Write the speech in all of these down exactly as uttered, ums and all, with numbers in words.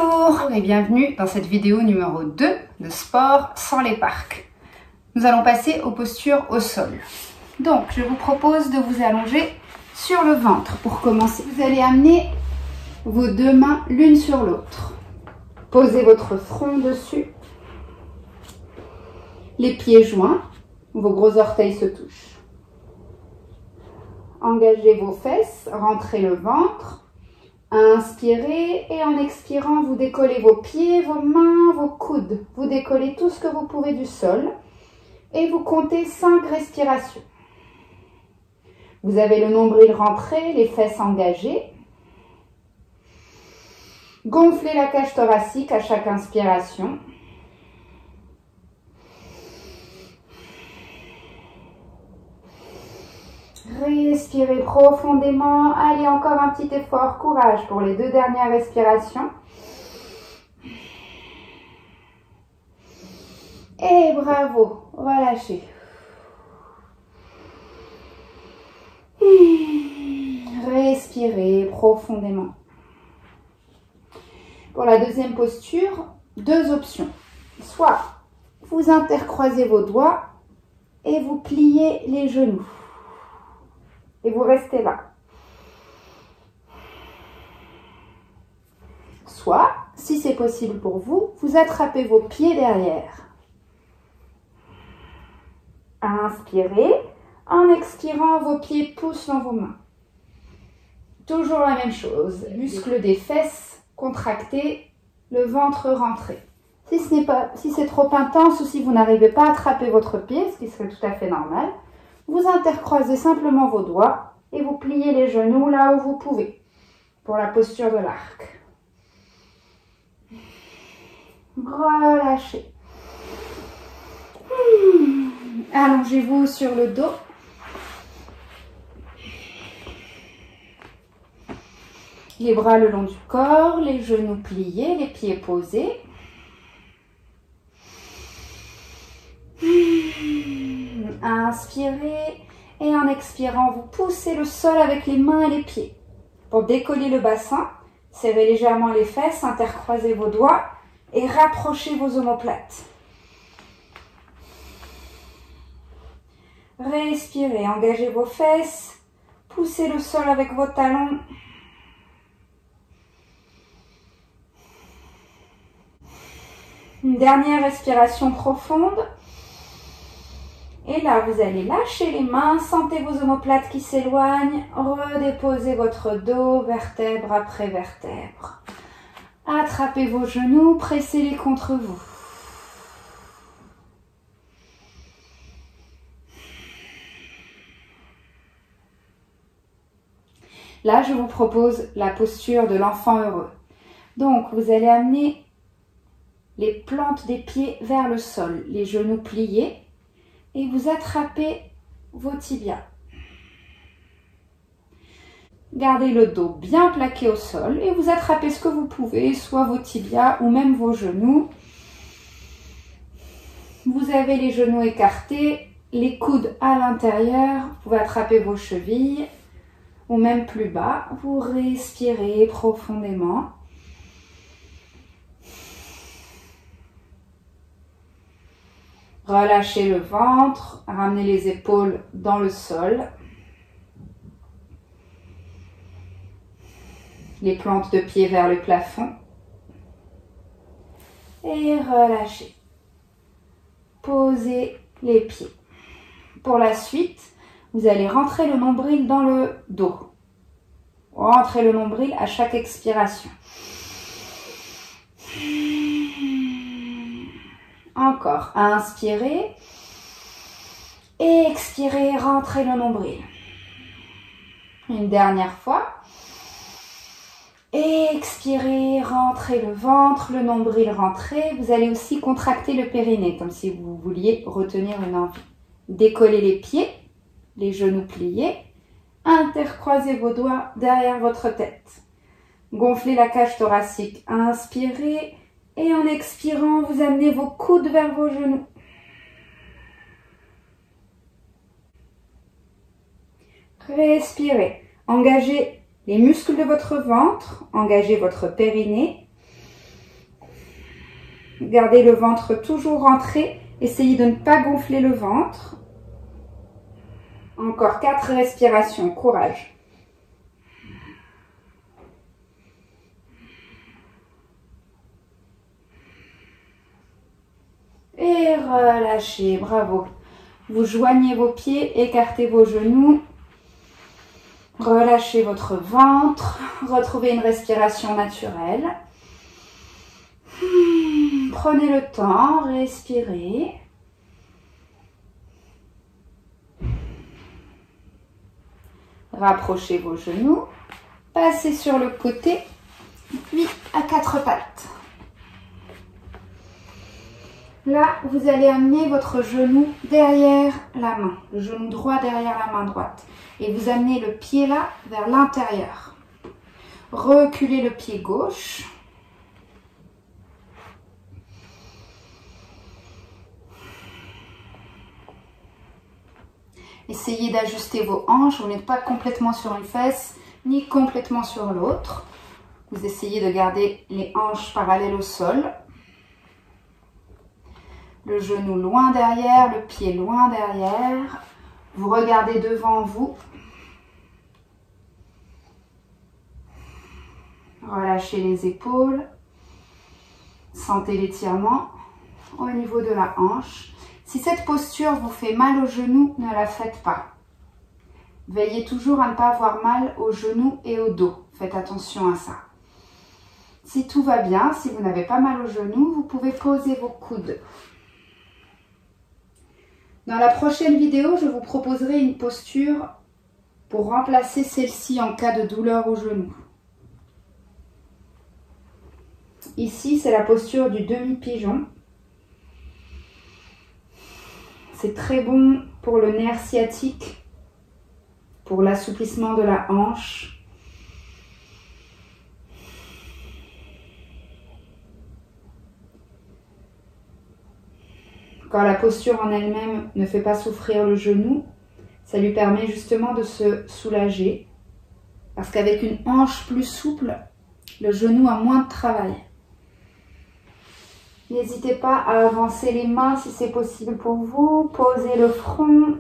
Bonjour et bienvenue dans cette vidéo numéro deux de sport sans les parcs. Nous allons passer aux postures au sol. Donc, je vous propose de vous allonger sur le ventre pour commencer. Vous allez amener vos deux mains l'une sur l'autre. Posez votre front dessus. Les pieds joints, vos gros orteils se touchent. Engagez vos fesses, rentrez le ventre. Inspirez et en expirant, vous décollez vos pieds, vos mains, vos coudes. Vous décollez tout ce que vous pouvez du sol et vous comptez cinq respirations. Vous avez le nombril rentré, les fesses engagées. Gonflez la cage thoracique à chaque inspiration. Respirez profondément. Allez, encore un petit effort. Courage pour les deux dernières respirations. Et bravo. Relâchez. Respirez profondément. Pour la deuxième posture, deux options. Soit vous intercroisez vos doigts et vous pliez les genoux. Et vous restez là. Soit, si c'est possible pour vous, vous attrapez vos pieds derrière. Inspirez. En expirant, vos pieds poussent dans vos mains. Toujours la même chose. Muscles des fesses contractés, le ventre rentré. Si ce n'est pas, si c'est trop intense ou si vous n'arrivez pas à attraper votre pied, ce qui serait tout à fait normal, vous intercroisez simplement vos doigts et vous pliez les genoux là où vous pouvez pour la posture de l'arc. Relâchez. Allongez-vous sur le dos. Les bras le long du corps, les genoux pliés, les pieds posés. Inspirez et en expirant, vous poussez le sol avec les mains et les pieds. Pour décoller le bassin, serrez légèrement les fesses, intercroisez vos doigts et rapprochez vos omoplates. Respirez, engagez vos fesses, poussez le sol avec vos talons. Une dernière respiration profonde. Et là, vous allez lâcher les mains, sentez vos omoplates qui s'éloignent, redéposez votre dos, vertèbre après vertèbre. Attrapez vos genoux, pressez-les contre vous. Là, je vous propose la posture de l'enfant heureux. Donc, vous allez amener les plantes des pieds vers le sol, les genoux pliés. Et vous attrapez vos tibias. Gardez le dos bien plaqué au sol et vous attrapez ce que vous pouvez, soit vos tibias ou même vos genoux. Vous avez les genoux écartés, les coudes à l'intérieur. Vous pouvez attraper vos chevilles ou même plus bas. Vous respirez profondément. Relâchez le ventre, ramenez les épaules dans le sol. Les plantes de pied vers le plafond. Et relâchez. Posez les pieds. Pour la suite, vous allez rentrer le nombril dans le dos. Rentrez le nombril à chaque expiration. Encore, inspirez et expirez, rentrez le nombril. Une dernière fois. Expirez, rentrez le ventre, le nombril rentrez. Vous allez aussi contracter le périnée, comme si vous vouliez retenir une envie. Décollez les pieds, les genoux pliés. Intercroisez vos doigts derrière votre tête. Gonflez la cage thoracique. Inspirez. Et en expirant, vous amenez vos coudes vers vos genoux. Respirez. Engagez les muscles de votre ventre, engagez votre périnée. Gardez le ventre toujours rentré. Essayez de ne pas gonfler le ventre. Encore quatre respirations. Courage. Et relâchez. Bravo. Vous joignez vos pieds, écartez vos genoux. Relâchez votre ventre. Retrouvez une respiration naturelle. Prenez le temps, respirez. Rapprochez vos genoux. Passez sur le côté, puis à quatre pattes. Là, vous allez amener votre genou derrière la main, le genou droit derrière la main droite. Et vous amenez le pied là vers l'intérieur. Reculez le pied gauche. Essayez d'ajuster vos hanches, vous n'êtes pas complètement sur une fesse, ni complètement sur l'autre. Vous essayez de garder les hanches parallèles au sol. Le genou loin derrière, le pied loin derrière. Vous regardez devant vous. Relâchez les épaules. Sentez l'étirement au niveau de la hanche. Si cette posture vous fait mal au genou, ne la faites pas. Veillez toujours à ne pas avoir mal au genou et au dos. Faites attention à ça. Si tout va bien, si vous n'avez pas mal au genou, vous pouvez poser vos coudes. Dans la prochaine vidéo, je vous proposerai une posture pour remplacer celle-ci en cas de douleur au genou. Ici, c'est la posture du demi-pigeon. C'est très bon pour le nerf sciatique, pour l'assouplissement de la hanche. Quand la posture en elle-même ne fait pas souffrir le genou, ça lui permet justement de se soulager. Parce qu'avec une hanche plus souple, le genou a moins de travail. N'hésitez pas à avancer les mains si c'est possible pour vous. Posez le front.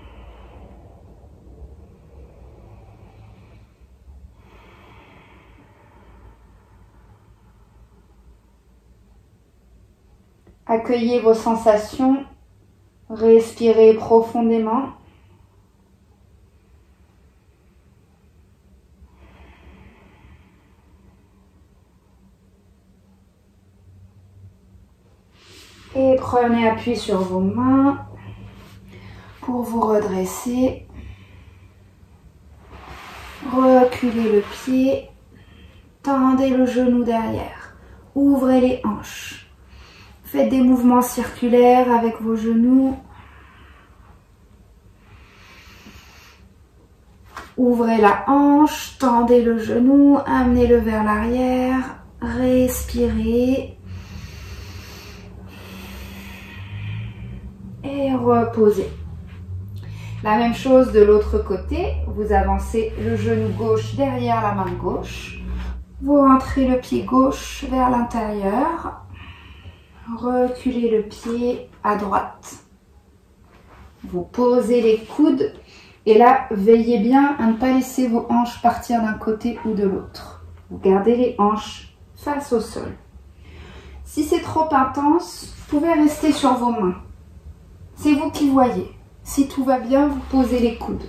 Accueillez vos sensations. Respirez profondément. Et prenez appui sur vos mains pour vous redresser. Reculez le pied. Tendez le genou derrière. Ouvrez les hanches. Faites des mouvements circulaires avec vos genoux. Ouvrez la hanche, tendez le genou, amenez-le vers l'arrière. Respirez. Et reposez. La même chose de l'autre côté. Vous avancez le genou gauche derrière la main gauche. Vous rentrez le pied gauche vers l'intérieur. Reculez le pied à droite. Vous posez les coudes. Et là, veillez bien à ne pas laisser vos hanches partir d'un côté ou de l'autre. Vous gardez les hanches face au sol. Si c'est trop intense, vous pouvez rester sur vos mains. C'est vous qui voyez. Si tout va bien, vous posez les coudes.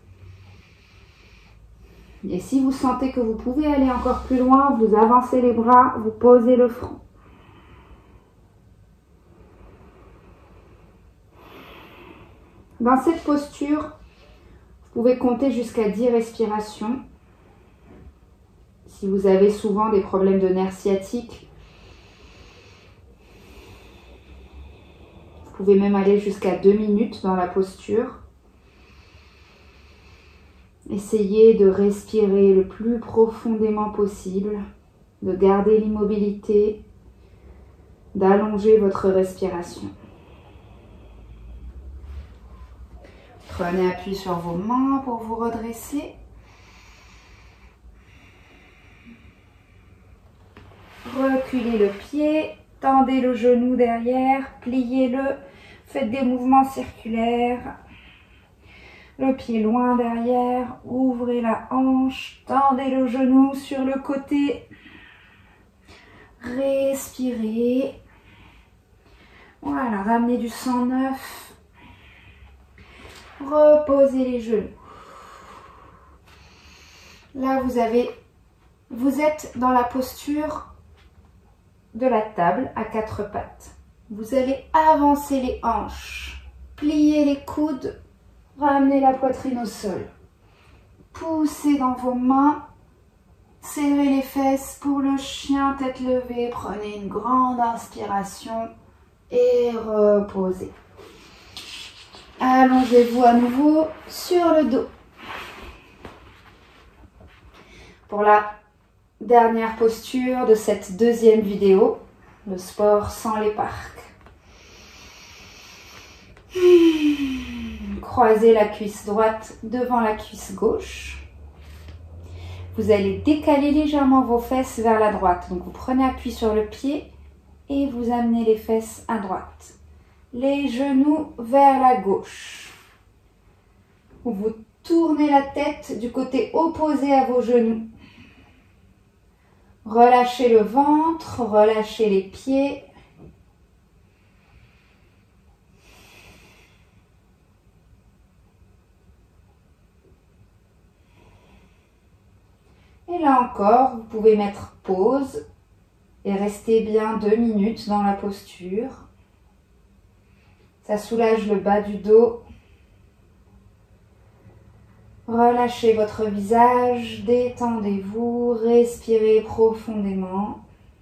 Et si vous sentez que vous pouvez aller encore plus loin, vous avancez les bras, vous posez le front. Dans cette posture, vous pouvez compter jusqu'à dix respirations. Si vous avez souvent des problèmes de nerfs sciatiques, vous pouvez même aller jusqu'à deux minutes dans la posture. Essayez de respirer le plus profondément possible, de garder l'immobilité, d'allonger votre respiration. Prenez appui sur vos mains pour vous redresser. Reculez le pied, Tendez le genou derrière, pliez-le, faites des mouvements circulaires. Le pied loin derrière, ouvrez la hanche, tendez le genou sur le côté. Respirez. Voilà, ramenez du sang neuf. Reposez les genoux. Là, vous avez, vous êtes dans la posture de la table à quatre pattes. Vous allez avancer les hanches, plier les coudes, ramener la poitrine au sol. Poussez dans vos mains, serrez les fesses pour le chien tête levée. Prenez une grande inspiration et reposez. Allongez-vous à nouveau sur le dos. Pour la dernière posture de cette deuxième vidéo, le sport sans les parcs. Croisez la cuisse droite devant la cuisse gauche. Vous allez décaler légèrement vos fesses vers la droite. Donc vous prenez appui sur le pied et vous amenez les fesses à droite. Les genoux vers la gauche. Vous tournez la tête du côté opposé à vos genoux. Relâchez le ventre, relâchez les pieds. Et là encore, vous pouvez mettre pause et rester bien deux minutes dans la posture. Ça soulage le bas du dos. Relâchez votre visage, détendez-vous, respirez profondément.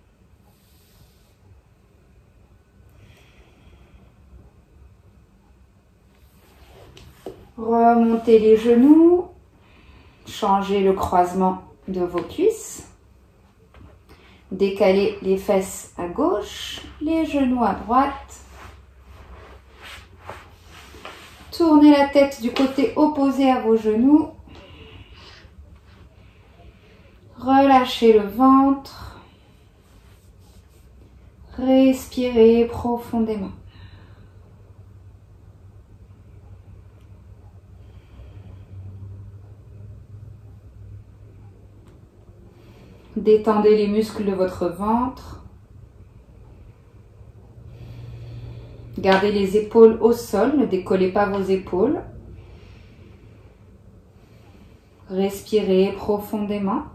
Remontez les genoux, changez le croisement de vos cuisses. Décalez les fesses à gauche, les genoux à droite. Tournez la tête du côté opposé à vos genoux. Relâchez le ventre. Respirez profondément. Détendez les muscles de votre ventre. Gardez les épaules au sol, ne décollez pas vos épaules. Respirez profondément.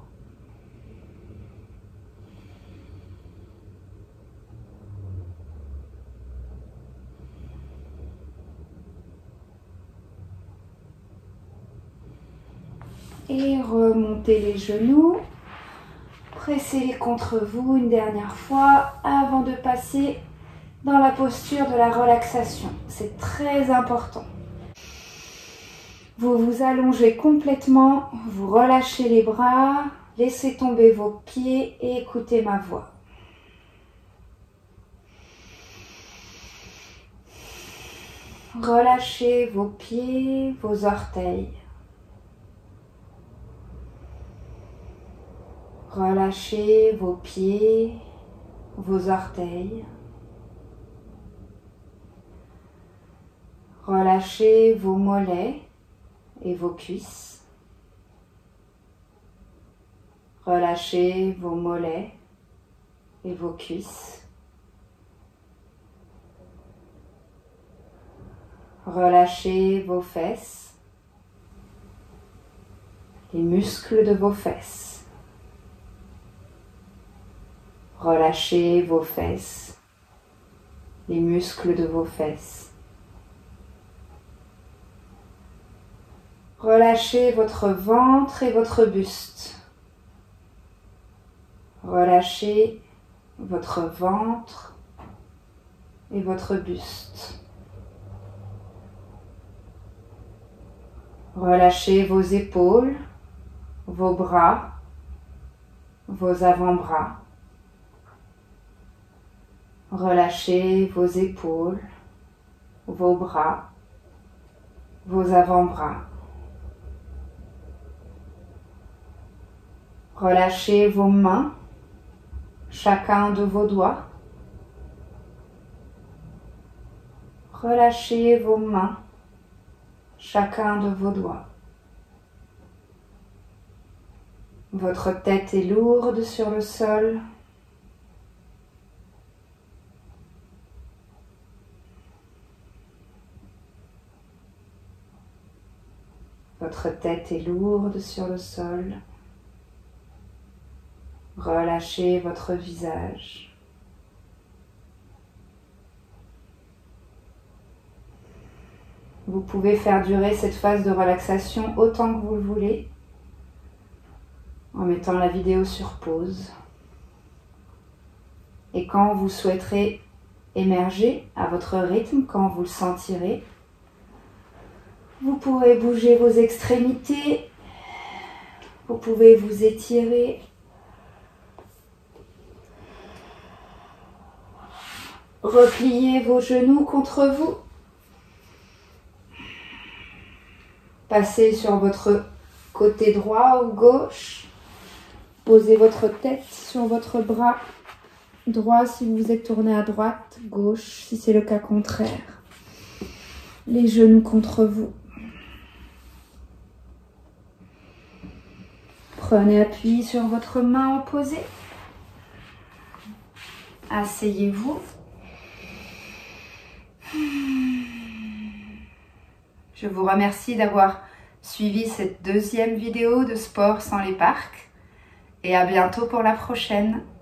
Et remontez les genoux. Pressez-les contre vous une dernière fois avant de passer dans la posture de la relaxation. C'est très important. Vous vous allongez complètement, vous relâchez les bras, laissez tomber vos pieds et écoutez ma voix. Relâchez vos pieds, vos orteils. Relâchez vos pieds, vos orteils. Relâchez vos mollets et vos cuisses. Relâchez vos mollets et vos cuisses. Relâchez vos fesses, les muscles de vos fesses. Relâchez vos fesses, les muscles de vos fesses. Relâchez votre ventre et votre buste. Relâchez votre ventre et votre buste. Relâchez vos épaules, vos bras, vos avant-bras. Relâchez vos épaules, vos bras, vos avant-bras. Relâchez vos mains, chacun de vos doigts. Relâchez vos mains, chacun de vos doigts. Votre tête est lourde sur le sol. Votre tête est lourde sur le sol. Relâchez votre visage. Vous pouvez faire durer cette phase de relaxation autant que vous le voulez, en mettant la vidéo sur pause. Et quand vous souhaiterez émerger à votre rythme, quand vous le sentirez, vous pourrez bouger vos extrémités, vous pouvez vous étirer, replier vos genoux contre vous, passez sur votre côté droit ou gauche, posez votre tête sur votre bras droit si vous êtes tourné à droite, gauche si c'est le cas contraire, les genoux contre vous. Prenez appui sur votre main opposée. Asseyez-vous. Je vous remercie d'avoir suivi cette deuxième vidéo de Sport sans les parcs et à bientôt pour la prochaine.